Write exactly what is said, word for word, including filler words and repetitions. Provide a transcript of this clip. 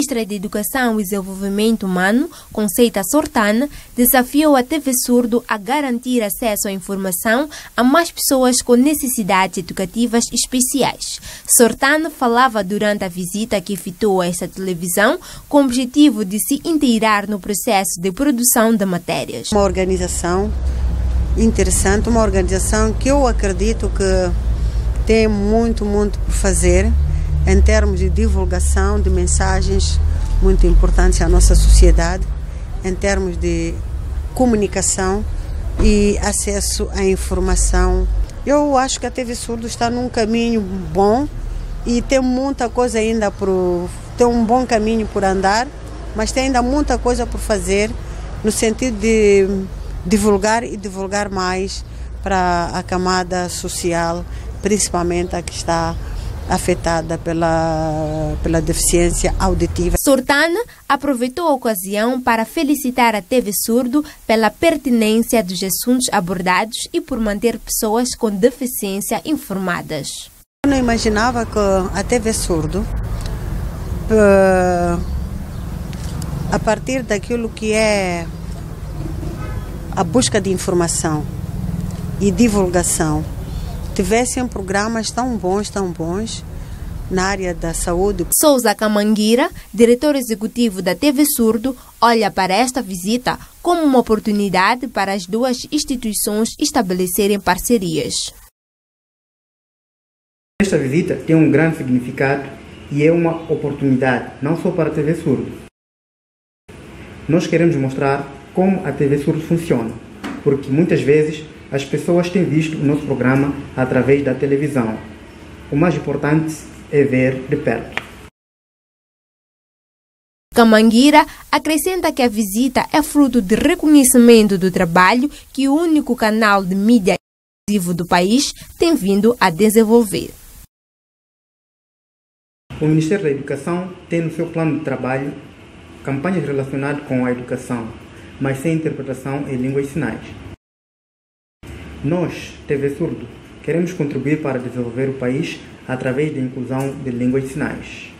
Ministra da Educação e Desenvolvimento Humano, Conceição Sortana, desafiou a T V Surdo a garantir acesso à informação a mais pessoas com necessidades educativas especiais. Sortana falava durante a visita que efetuou a esta televisão com o objetivo de se inteirar no processo de produção de matérias. Uma organização interessante, uma organização que eu acredito que tem muito, muito por fazer em termos de divulgação de mensagens muito importantes à nossa sociedade, em termos de comunicação e acesso à informação. Eu acho que a T V Surdo está num caminho bom e tem muita coisa ainda por tem um bom caminho por andar, mas tem ainda muita coisa por fazer no sentido de divulgar e divulgar mais para a camada social, principalmente a que está afetada pela, pela deficiência auditiva. Sortana aproveitou a ocasião para felicitar a T V Surdo pela pertinência dos assuntos abordados e por manter pessoas com deficiência informadas. Eu não imaginava que a T V Surdo, a partir daquilo que é a busca de informação e divulgação, tivessem programas tão bons, tão bons na área da saúde. Souza Camanguira, diretor executivo da T V Surdo, olha para esta visita como uma oportunidade para as duas instituições estabelecerem parcerias. Esta visita tem um grande significado e é uma oportunidade não só para a T V Surdo. Nós queremos mostrar como a T V Surdo funciona, porque muitas vezes as pessoas têm visto o nosso programa através da televisão. O mais importante é ver de perto. Camanguira acrescenta que a visita é fruto de reconhecimento do trabalho que o único canal de mídia exclusivo do país tem vindo a desenvolver. O Ministério da Educação tem no seu plano de trabalho campanhas relacionadas com a educação, mas sem interpretação em línguas de sinais. Nós, T V Surdo, queremos contribuir para desenvolver o país através da inclusão de línguas de sinais.